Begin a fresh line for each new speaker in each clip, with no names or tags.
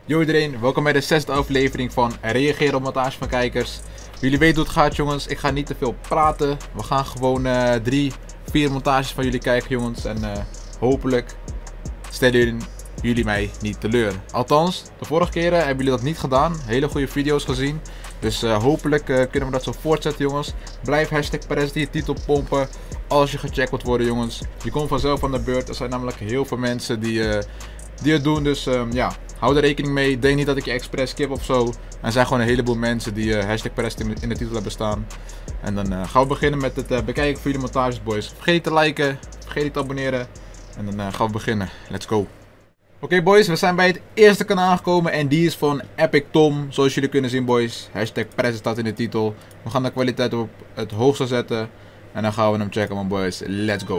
Yo iedereen, welkom bij de 6e aflevering van Reageren op montage van kijkers. Jullie weten hoe het gaat jongens, ik ga niet te veel praten. We gaan gewoon 3, 4 montages van jullie kijken jongens. En hopelijk stellen jullie mij niet teleur. Althans, de vorige keren hebben jullie dat niet gedaan. Hele goede video's gezien. Dus hopelijk kunnen we dat zo voortzetten jongens. Blijf #Perez die je titel pompen als je gecheckt wordt worden jongens. Je komt vanzelf aan de beurt. Er zijn namelijk heel veel mensen die het doen. Dus ja, hou er rekening mee. Denk niet dat ik je expres skip of zo. Er zijn gewoon een heleboel mensen die #Perez in de titel hebben staan. En dan gaan we beginnen met het bekijken van jullie montages boys. Vergeet niet te liken, vergeet niet te abonneren. En dan gaan we beginnen. Let's go. Oké boys, we zijn bij het eerste kanaal gekomen en die is van Epic Tom. Zoals jullie kunnen zien boys, #Perez staat in de titel. We gaan de kwaliteit op het hoogste zetten. En dan gaan we hem checken man boys, let's go.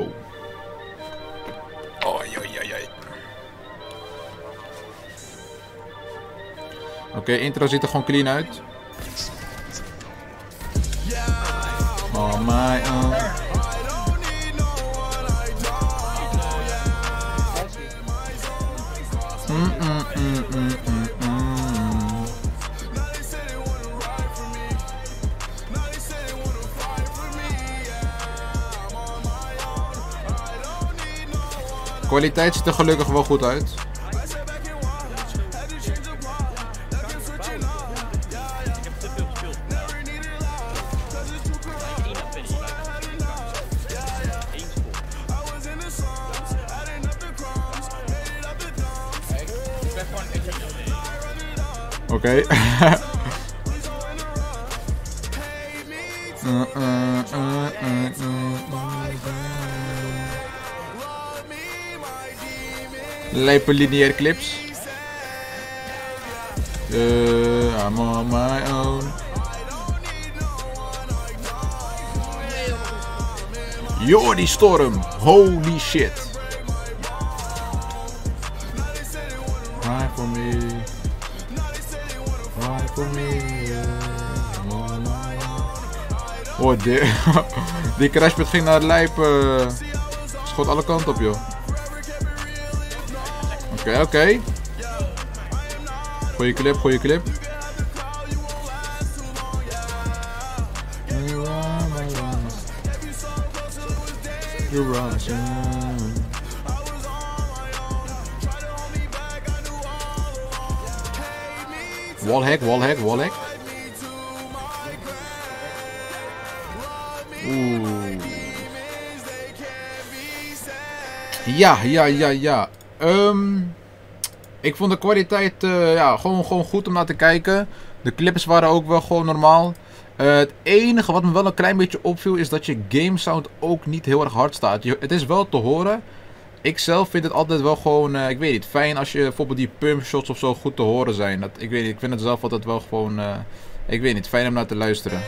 Oké, intro ziet er gewoon clean uit. Oh my Kwaliteit ziet er gelukkig wel goed uit. Oké. Lijpe lineair clips. I'm on my own. Jordi Storm, holy shit. Ride for me. Ride for me. Oh, die crashpad ging naar de lijp. Schot alle kanten op, joh. Oké. Goeie clip, goeie clip. Wallhack. Oeh. Ja. Ik vond de kwaliteit ja, gewoon goed om naar te kijken. De clips waren ook wel gewoon normaal. Het enige wat me wel een klein beetje opviel is dat je game sound ook niet heel erg hard staat. Het is wel te horen. Ik zelf vind het altijd wel gewoon, ik weet niet, fijn als je bijvoorbeeld die pump shots of zo goed te horen zijn. Ik weet niet, ik vind het zelf altijd wel gewoon, ik weet niet, fijn om naar te luisteren.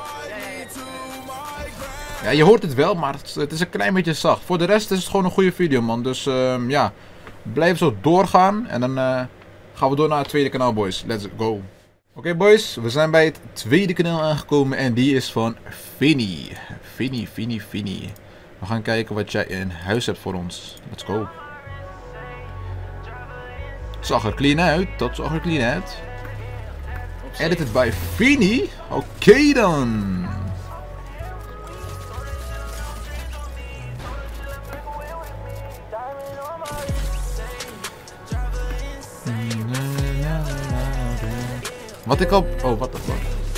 Ja, je hoort het wel, maar het is een klein beetje zacht. Voor de rest is het gewoon een goede video man, dus ja. Blijf zo doorgaan en dan gaan we door naar het tweede kanaal boys. Let's go. Oké boys, we zijn bij het tweede kanaal aangekomen en die is van Vinny. Vinny. We gaan kijken wat jij in huis hebt voor ons. Let's go. Het zag er clean uit. Edited by Vinny? Oké dan. Wat ik op... Oh, what the fuck.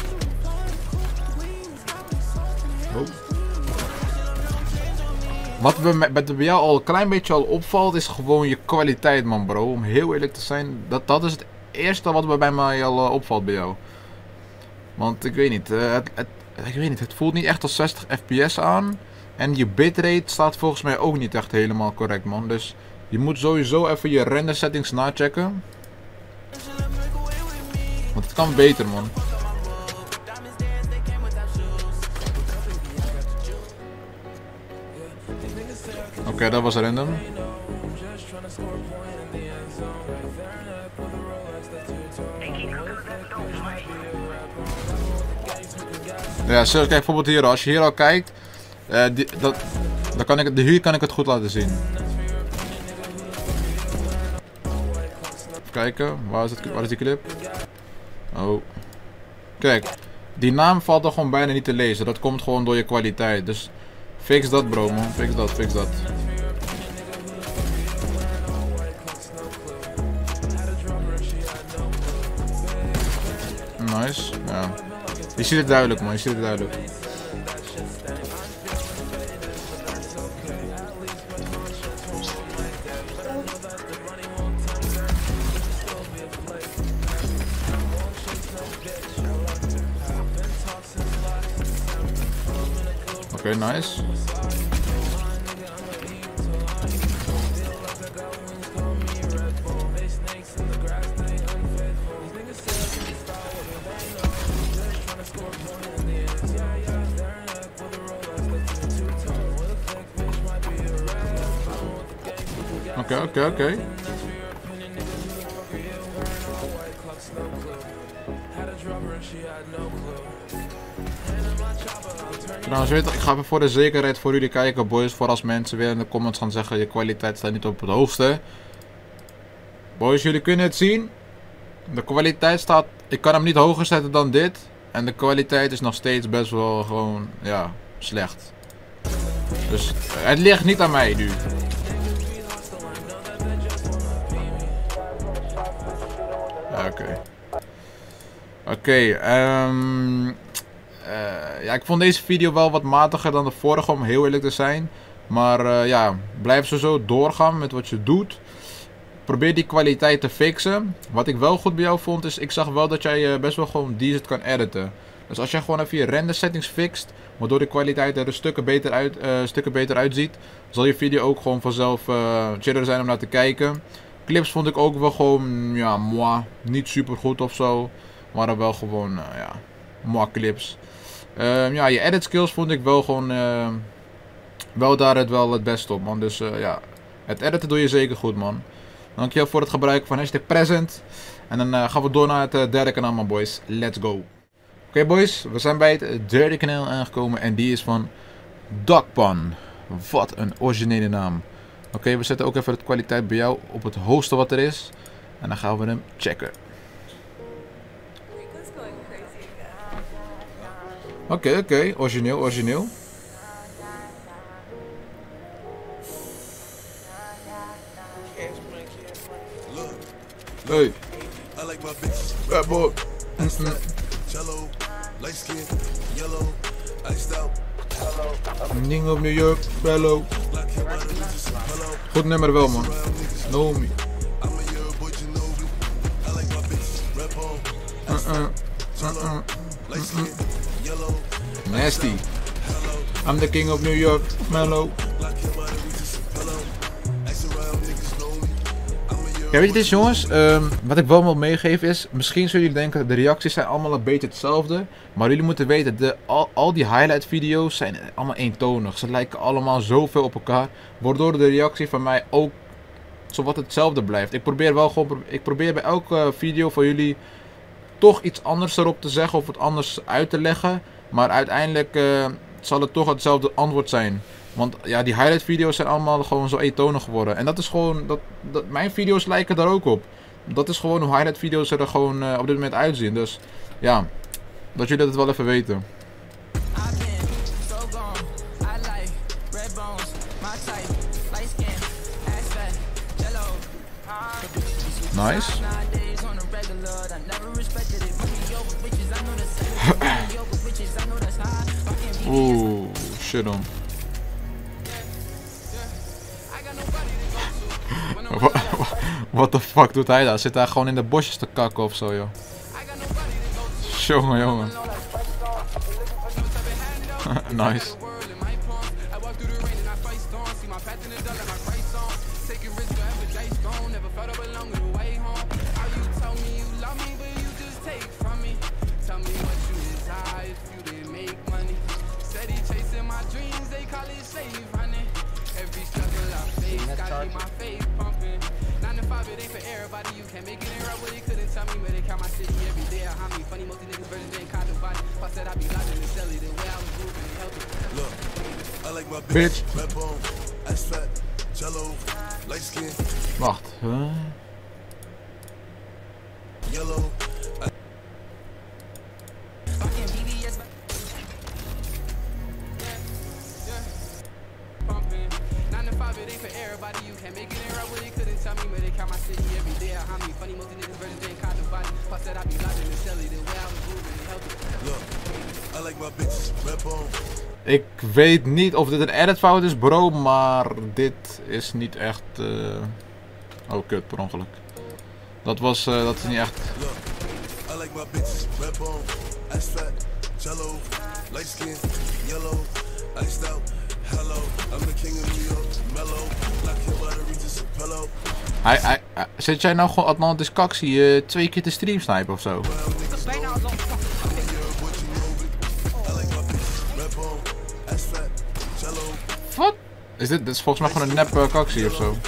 Oh. Wat bij jou al een klein beetje al opvalt is gewoon je kwaliteit man bro. Om heel eerlijk te zijn, dat is het eerste wat bij mij al opvalt bij jou. Want ik weet niet, het voelt niet echt als 60 fps aan. En je bitrate staat volgens mij ook niet echt helemaal correct man. Dus je moet sowieso even je render settings nachecken. Want het kan beter man. Oké, dat was random. Ja, kijk bijvoorbeeld hier, als je hier al kijkt, hier kan ik het goed laten zien. kijken. Waar is die clip? Oh. Kijk. Die naam valt er gewoon bijna niet te lezen. Dat komt gewoon door je kwaliteit. Dus fix dat bro man. Fix dat, fix dat. Nice. Ja. Je ziet het duidelijk man. Je ziet het duidelijk. Oké, nice. Oké. Trouwens, weet je, ik ga even voor de zekerheid voor jullie kijken, boys. Voor als mensen weer in de comments gaan zeggen, je kwaliteit staat niet op het hoogste. Boys, jullie kunnen het zien. De kwaliteit staat, ik kan hem niet hoger zetten dan dit. En de kwaliteit is nog steeds best wel gewoon, ja, slecht. Dus het ligt niet aan mij nu. Oké, ja, ik vond deze video wel wat matiger dan de vorige, om heel eerlijk te zijn. Maar ja, blijf zo doorgaan met wat je doet. Probeer die kwaliteit te fixen. Wat ik wel goed bij jou vond is, ik zag wel dat jij best wel gewoon decent kan editen. Dus als jij gewoon even je render settings fixt, waardoor de kwaliteit er stukken beter uitziet, zal je video ook gewoon vanzelf chiller zijn om naar te kijken. Clips vond ik ook wel gewoon, ja, moi, niet super goed of zo. Maar wel gewoon, ja, moi clips. Ja, je edit skills vond ik wel gewoon, wel daar het beste op, man. Dus ja, het editen doe je zeker goed, man. Dankjewel voor het gebruiken van #present. En dan gaan we door naar het derde kanaal, man, boys. Let's go. Oké, boys, we zijn bij het derde kanaal aangekomen en die is van Dakpan. Wat een originele naam. Oké, we zetten ook even de kwaliteit bij jou op het hoogste wat er is. En dan gaan we hem checken. Oké, origineel. Hey. Bad boy. Ding op New York, fellow. Goed nummer wel, man. Know me. Nasty. I'm the king of New York, mellow. Ja, weet je dit, jongens? Wat ik wel wil meegeven is, misschien zullen jullie denken, de reacties zijn allemaal een beetje hetzelfde. Maar jullie moeten weten, al die highlight video's zijn allemaal eentonig. Ze lijken allemaal zoveel op elkaar, waardoor de reactie van mij ook zowat hetzelfde blijft. Ik probeer bij elke video van jullie toch iets anders erop te zeggen of het anders uit te leggen. Maar uiteindelijk zal het toch hetzelfde antwoord zijn. Want ja, die highlight video's zijn allemaal gewoon zo eentonig geworden. En dat is gewoon, mijn video's lijken daar ook op. Dat is gewoon hoe highlight video's er gewoon op dit moment uitzien. Dus ja, dat jullie dat wel even weten. Nice. Oeh, shit on. What the fuck doet hij daar? Zit hij gewoon in de bosjes te kakken of zo, joh? Jongen. Nice. Bitch. Wacht. Ik weet niet of dit een editfout is, bro, maar dit is niet echt. Oh, kut, per ongeluk. Dat is niet echt. Zit jij nou gewoon Atlantis Kaxi 2 keer te stream snipen of zo? Wat? Dit is volgens mij gewoon een nep Kaxi of zo.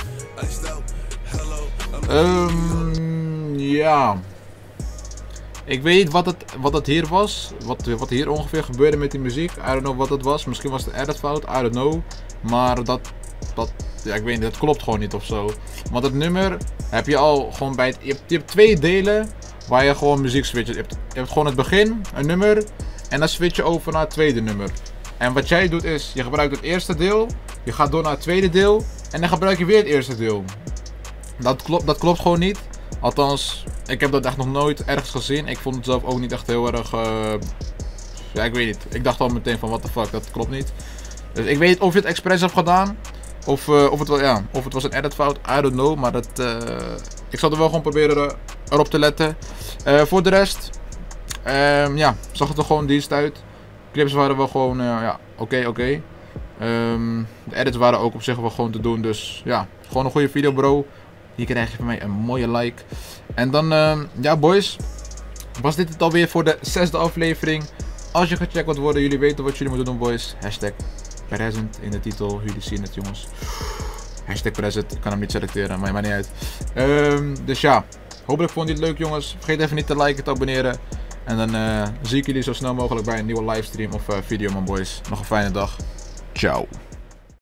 Ja. Ik weet niet wat het hier was. Wat hier ongeveer gebeurde met die muziek. I don't know wat het was. Misschien was het een editfout. I don't know. Maar ja, ik weet niet. Dat klopt gewoon niet of zo. Want het nummer heb je al gewoon bij het. Je hebt 2 delen waar je gewoon muziek switcht. Je hebt gewoon het begin, een nummer. En dan switch je over naar het tweede nummer. En wat jij doet is, je gebruikt het eerste deel. Je gaat door naar het tweede deel. En dan gebruik je weer het eerste deel. Dat klopt gewoon niet. Althans, ik heb dat echt nog nooit ergens gezien. Ik vond het zelf ook niet echt heel erg. Ja, ik weet niet. Ik dacht al meteen van what the fuck, dat klopt niet. Dus ik weet niet of je het expres hebt gedaan. Of het was een editfout. I don't know. Maar ik zal er wel gewoon proberen erop te letten. Voor de rest. Ja, zag het er gewoon dienst uit. Clips waren wel gewoon. Ja, oké. De edits waren ook op zich wel gewoon te doen. Dus ja, gewoon een goede video, bro. Hier krijg je van mij een mooie like. En dan, ja boys, was dit het alweer voor de 6e aflevering. Als je gecheckt wilt worden, jullie weten wat jullie moeten doen, boys. Hashtag present in de titel, jullie zien het, jongens. Hashtag present, ik kan hem niet selecteren, maar maakt niet uit. Dus ja, hopelijk vond je het leuk, jongens. Vergeet even niet te liken, te abonneren. En dan zie ik jullie zo snel mogelijk bij een nieuwe livestream of video, man boys. Nog een fijne dag. Ciao.